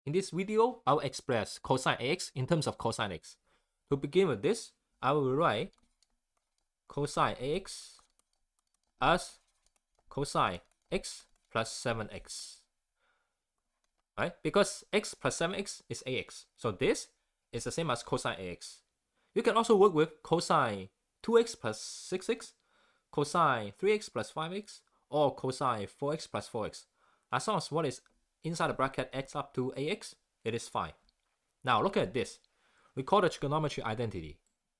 In this video, I'll express cosine ax in terms of cosine x. To begin with this, I will write cosine ax as cosine x plus 7x. Right? Because x plus 7x is ax. So this is the same as cosine ax. You can also work with cosine 2x plus 6x, cosine 3x plus 5x, or cosine 4x plus 4x. As long as what is inside the bracket adds up to ax, it is fine. Now look at this. We call the trigonometry identity.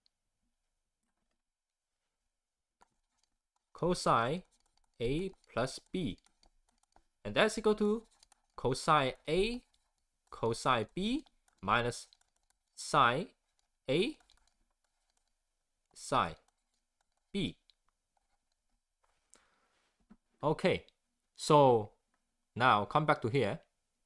Cosine a plus b. And that's equal to cosine a cosine b minus sine a sine b. Okay, so now come back to here.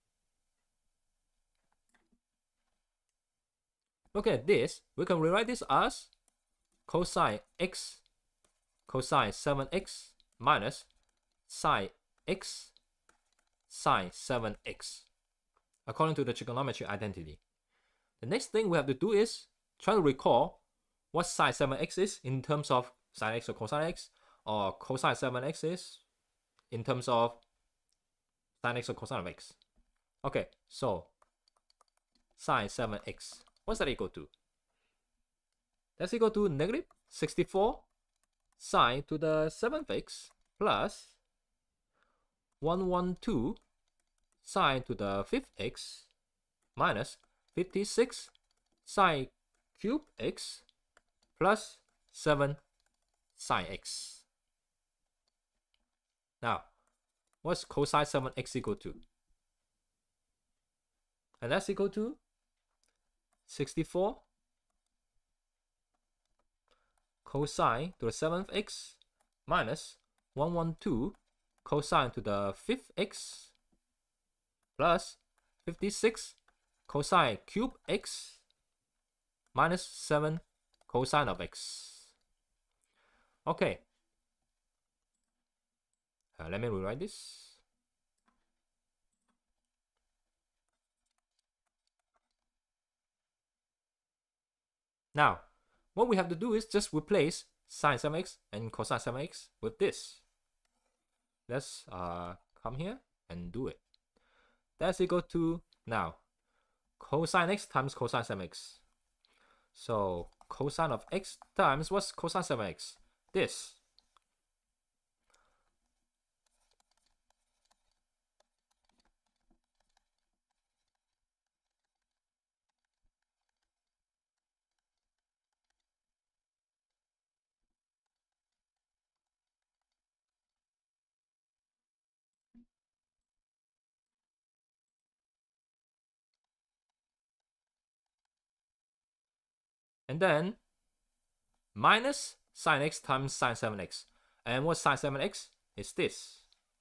Look at this. We can rewrite this as cosine x cosine 7x minus sine x sine 7x according to the trigonometry identity. The next thing we have to do is try to recall what sine 7x is in terms of sine x or cosine x, or cosine 7x is in terms of sine x or cosine of x. Okay, so sine 7x, what's that equal to? That's equal to negative 64 sine to the 7th x plus 112 sine to the 5th x minus 56 sine cube x plus 7 sine x. Now, what's cosine 7x equal to? And that's equal to 64 cosine to the 7th x minus 112 cosine to the 5th x plus 56 cosine cube x minus 7 cosine of x. Okay. Let me rewrite this. Now, what we have to do is just replace sine 7x and cosine 7x with this. Let's come here and do it. That's equal to, now, cosine x times cosine 7x. So cosine of x times what's cosine 7x? This. And then minus sine x times sine 7x. And what sine 7x is this.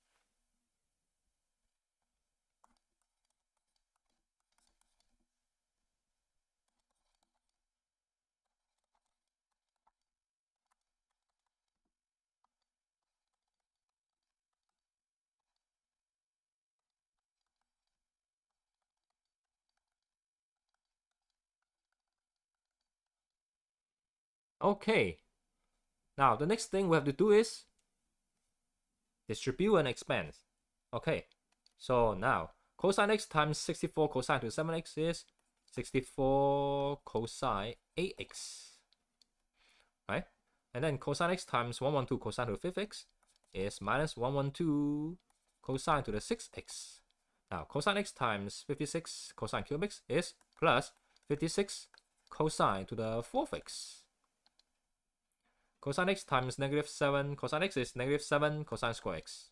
Okay. Now, the next thing we have to do is distribute and expand. Okay. So now, cosine x times 64 cosine to 7x is 64 cosine 8x. Right? And then cosine x times 112 cosine to the 5th x is minus 112 cosine to the 6x. Now, cosine x times 56 cosine cube x is plus 56 cosine to the 4th x. Cosine x times negative 7 cosine x is negative 7 cosine square x.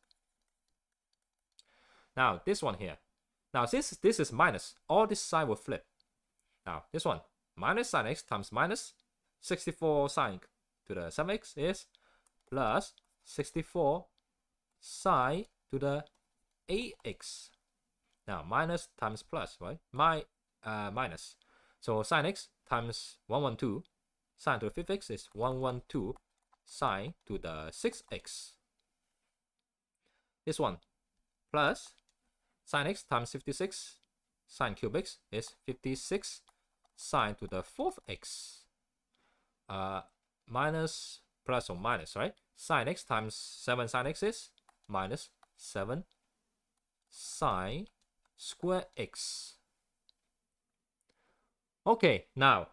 Now, this one here. Now, since this is minus, all this side will flip. Now, this one, minus sine x times minus 64 sine to the 7x is plus 64 sine to the 8x. Now, minus times plus, right? Minus. So, sine x times 112 sine to the 5th x is 112 sine to the 6x. This one, plus sine x times 56 sine cube x is 56 sine to the 4th x minus plus or minus, right? Sine x times 7 sine x is minus 7 sine square x. Okay, now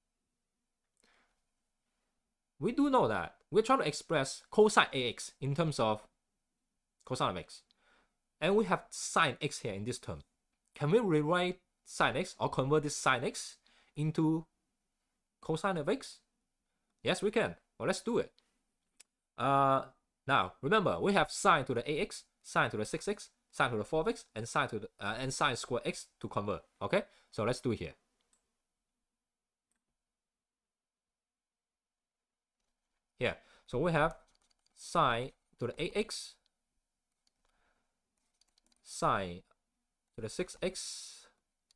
we do know that we're trying to express cosine ax in terms of cosine of x. And we have sine x here in this term. Can we rewrite sine x or convert this sine x into cosine of x? Yes, we can. Well, let's do it. Now, remember, we have sine to the ax, sine to the 6x, sine to the 4x, and sine to the and sine square x to convert. Okay, so let's do it here. Here, so we have sine to the ax, sine to the 6x,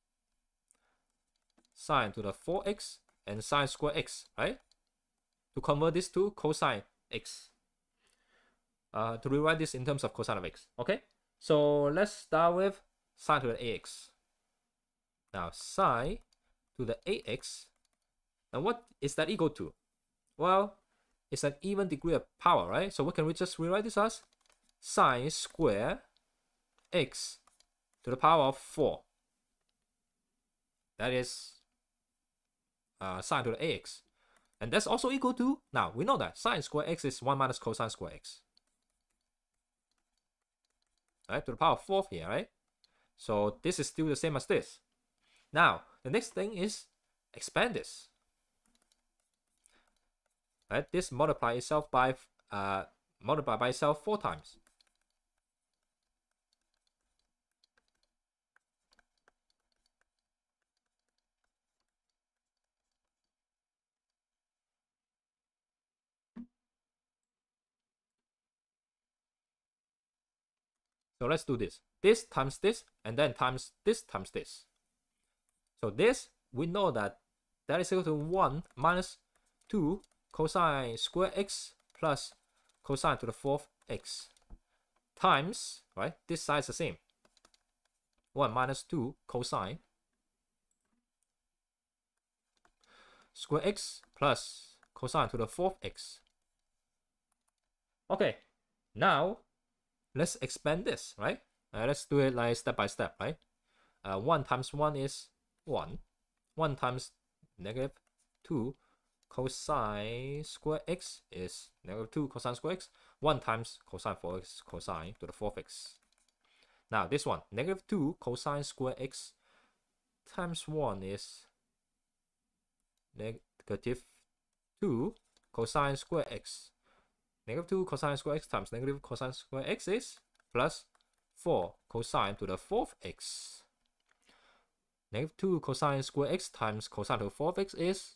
sine to the 4x, and sine square x, right? To convert this to cosine x. To rewrite this in terms of cosine of x. Okay, so let's start with sine to the ax. Now, sine to the ax, and what is that equal to? Well, it's an even degree of power, right? So what can we just rewrite this as? Sine square x to the power of 4. That is sine to the ax. And that's also equal to, now we know that sine square x is 1 minus cosine square x. Right, to the power of 4 here, right? So this is still the same as this. Now, the next thing is expand this. Right, this multiply itself by itself 4 times. So let's do this. This times this, and then times this times this. So this, we know that that is equal to 1 minus 2 cosine square x plus cosine to the 4th x times, right? This side is the same. 1 minus 2 cosine square x plus cosine to the 4th x. Okay, now let's expand this, right? Let's do it like step by step, right? 1 times 1 is 1. 1 times negative 2 cosine square x is negative 2 cosine square x. 1 times cosine 4x cosine to the 4th x. Now this one, negative 2 cosine square x times 1 is negative 2 cosine square x. Negative 2 cosine square x times negative cosine square x is plus 4 cosine to the 4th x. Negative 2 cosine square x times cosine to the 4th x is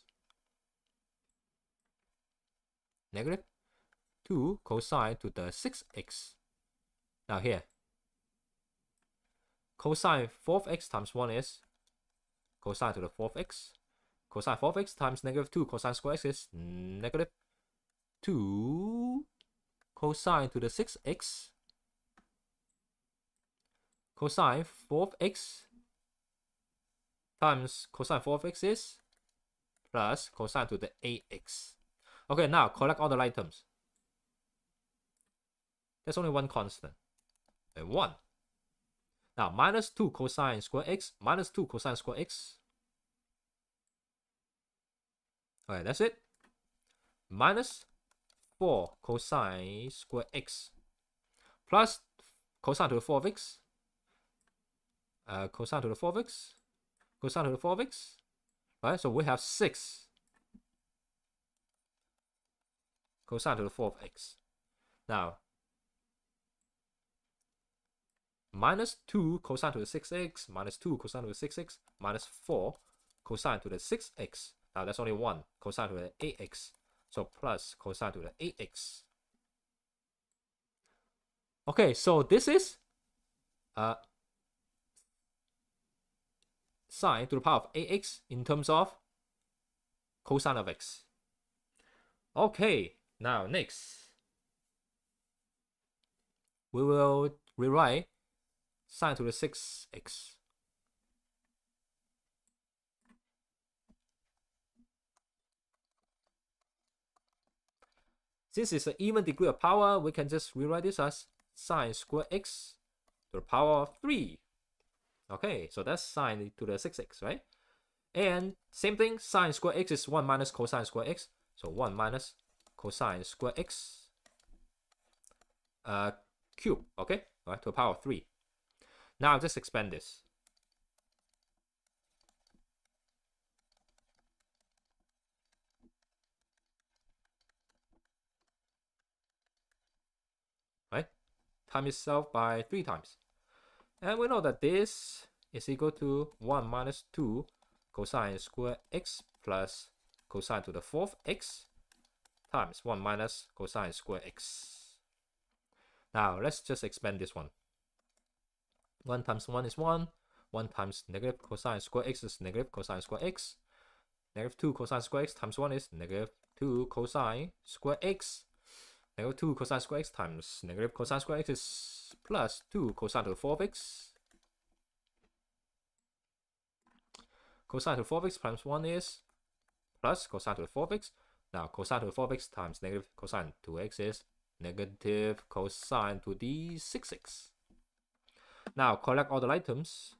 negative 2 cosine to the 6x. Now here, cosine 4th x times 1 is cosine to the 4th x. Cosine 4th x times negative 2 cosine square x is negative 2 cosine to the 6x. Cosine 4th x times cosine 4th x is plus cosine to the 8x. Okay, now collect all the like terms. There's only one constant. And 1. Now, minus 2 cosine square x minus 2 cosine square x. Okay, that's it. Minus 4 cosine square x plus cosine to the 4th x. Cosine to the 4th x. Cosine to the 4th x. Right, so we have 6 cosine to the 4th x. Now, minus 2 cosine to the 6x minus 2 cosine to the 6x minus 4 cosine to the 6x. Now that's only 1 cosine to the 8x. So plus cosine to the 8x. Okay, so this is sine to the power of ax in terms of cosine of x. Okay, now next we will rewrite sine to the 6x. Since it's an even degree of power, we can just rewrite this as sine square x to the power of 3. Okay, so that's sine to the 6x, right? And same thing, sine square x is 1 minus cosine square x. So 1 minus cosine square x cube, okay? All right, to the power of 3. Now just expand this. Right? Time itself by 3 times. And we know that this is equal to 1 minus 2 cosine square x plus cosine to the 4th x times 1 minus cosine square x. Now let's just expand this one. 1 times 1 is 1. 1 times negative cosine square x is negative cosine square x. Negative 2 cosine square x times 1 is negative 2 cosine square x. Negative 2 cosine square x times negative cosine square x is plus 2 cosine to the 4th x. Cosine to the 4th x times 1 is plus cosine to the 4th x. Now cosine to the 4th x times negative cosine to x is negative cosine to the 6x. Now collect all the items.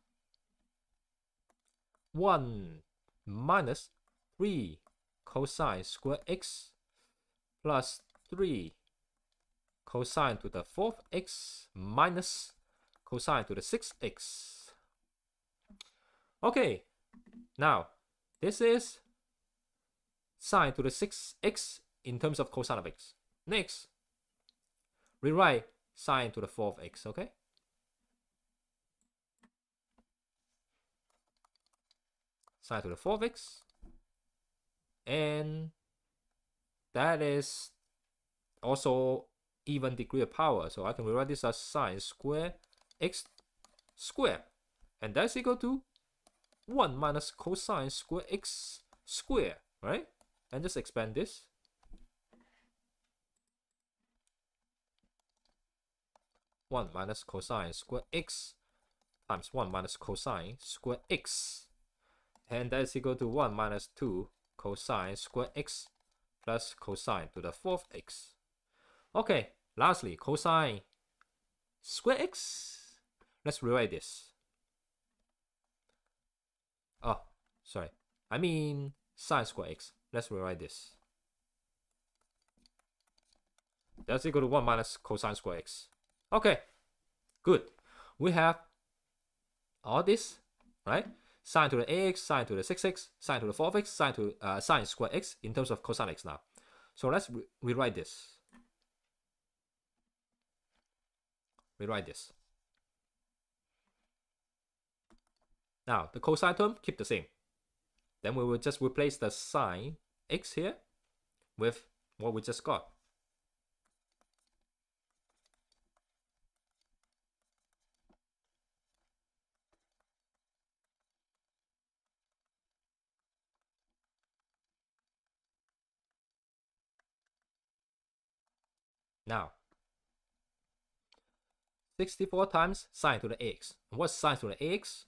1 minus 3 cosine square x plus 3 cosine to the 4th x minus cosine to the 6x. Okay, now this is sine to the 6x in terms of cosine of x. Next, rewrite sine to the 4th x, okay? Sine to the 4th x, and that is also even degree of power, so I can rewrite this as sine square x square, and that's equal to 1 minus cosine square x square, right? And just expand this. One minus cosine square x times 1 minus cosine square x, and that is equal to 1 minus 2 cosine square x plus cosine to the 4th x. Okay, lastly, cosine square x. Let's rewrite this. Oh, sorry. I mean sine square x. Let's rewrite this. That's equal to 1 minus cosine square x. Okay, good. We have all this, right? Sine to the ax, sine to the 6x, sine to the 4x, sine to sine square x in terms of cosine x now. So let's rewrite this. Rewrite this. Now the cosine term keep the same. Then we will just replace the sine x here with what we just got. Now 64 times sine to the ax. And what's sine to the ax?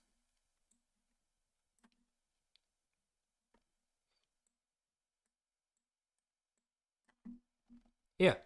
Here.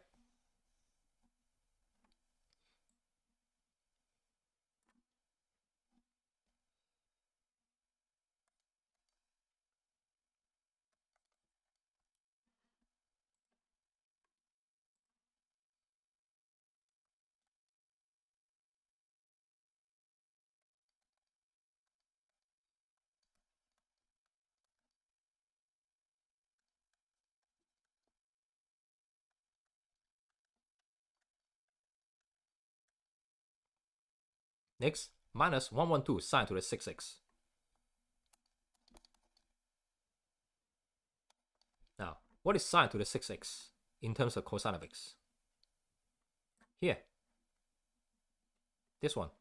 Next, minus 112 sine to the 6x. Now, what is sine to the 6x in terms of cosine of x? Here. This one.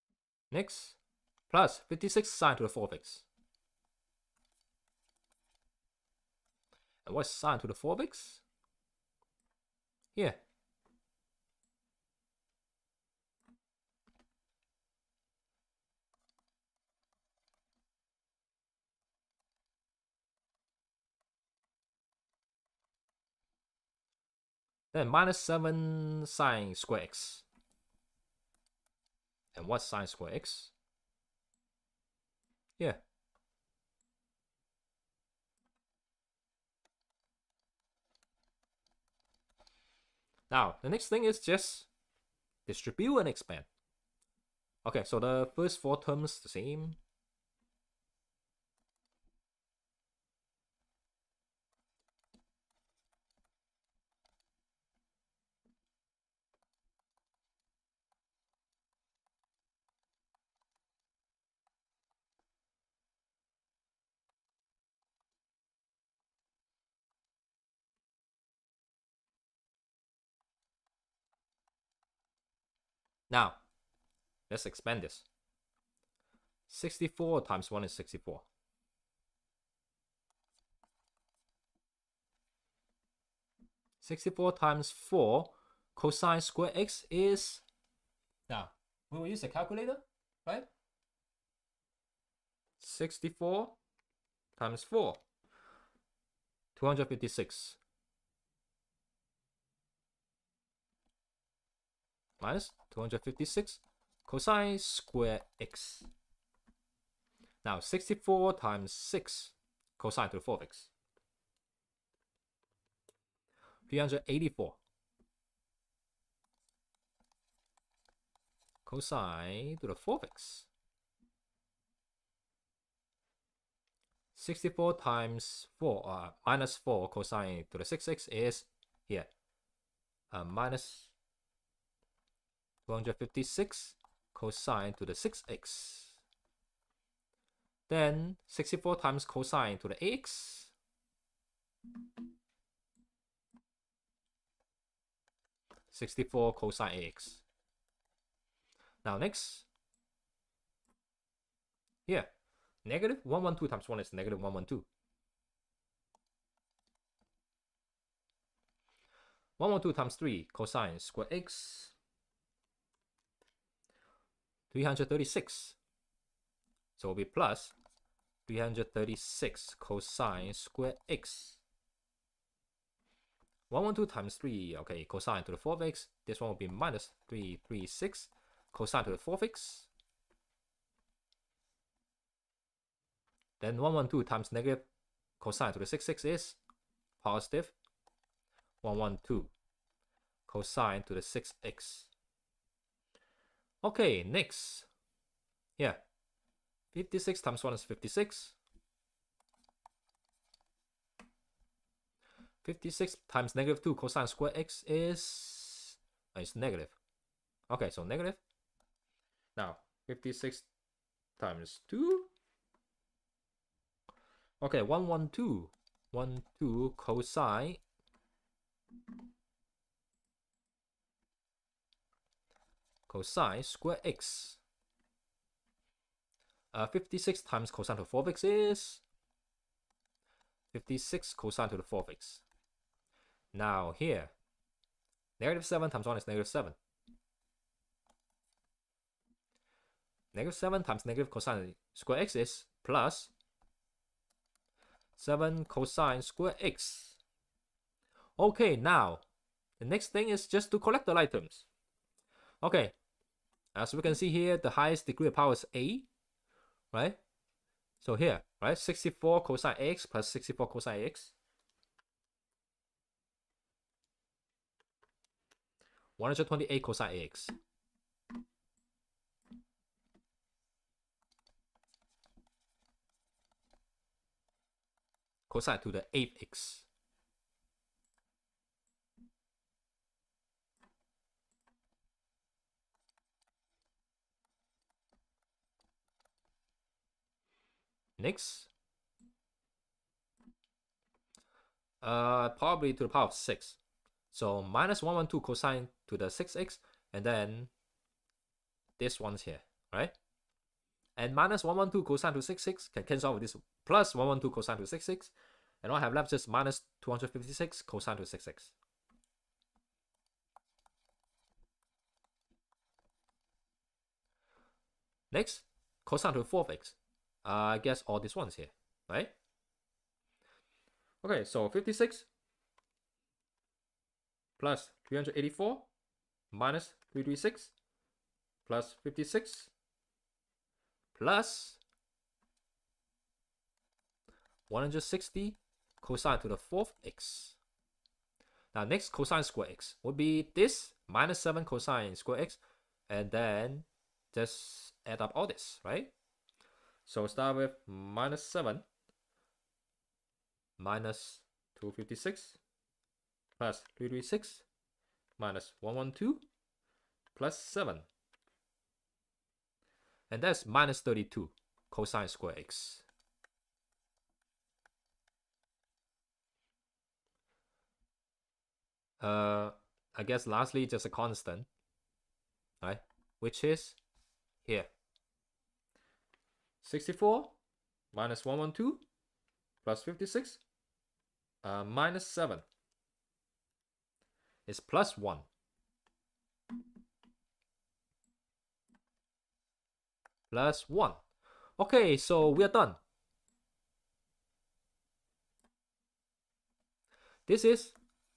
Next, plus 56 sine to the 4th x. And what's sine to the 4th x? Here. Then minus 7 sine square x. And what's sine square x? Here. Now, the next thing is just distribute and expand. Okay, so the first 4 terms the same. Now, let's expand this. 64 times 1 is 64. Times 4 cosine square x is, now we will use a calculator, right? 64 times 4, 256, minus 256 cosine square x. Now 64 times 6 cosine to the 4th x. 384 cosine to the 4th x. 64 times 4, minus 4 cosine to the 6x is here. Minus 256 cosine to the 6x. Then 64 times cosine to the ax. (64 cosine ax). Now next, here, negative 112 times 1 is negative 112. 112 times 3 cosine square x. 336. So it will be plus 336 cosine square x. 112 times 3, okay, cosine to the 4th x. This one will be minus 336 cosine to the 4th x. Then 112 times negative cosine to the 6x is positive 112 cosine to the 6x. Okay, next. Here. 56 times 1 is 56. 56 times negative 2 cosine square x is negative. Okay, so negative. Now, 56 times 2. Okay, 112. 12 cosine square x. 56 times cosine to the 4th x is 56 cosine to the 4th x. Now here, negative 7 times 1 is negative 7. Negative 7 times negative cosine square x is plus 7 cosine square x. Okay, now the next thing is just to collect the items. Okay, as we can see here, the highest degree of power is a, right? So here, right, 64 cosine x plus 64 cosine x. 128 cosine x. Cosine to the 8th x. Next, probably to the power of 6. So minus 112 cosine to the 6x, and then this one's here, right? And minus 112 cosine to 6x can cancel out with this plus 112 cosine to 6x. And all I have left is minus 256 cosine 266. Next, cosine to the 4th x. I guess all these ones here, right? Okay, so 56 plus 384 minus 336 plus 56 plus 160 cosine to the 4th x. Now next cosine square x would be this minus 7 cosine square x, and then just add up all this, right? So start with minus 7 minus 256 plus 336 minus 112 plus 7. And that's minus 32 cosine square x. I guess lastly just a constant, right? Which is here. 64 minus 112 plus 56 minus 7 is plus 1. Plus 1. Okay, so we are done. This is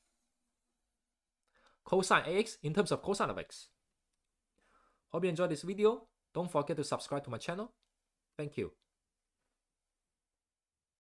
cosine AX in terms of cosine of X. Hope you enjoyed this video. Don't forget to subscribe to my channel. Thank you.